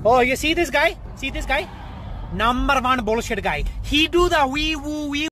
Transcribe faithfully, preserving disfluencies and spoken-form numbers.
Oh, you see this guy? See this guy? Number one bullshit guy. He do the wee woo wee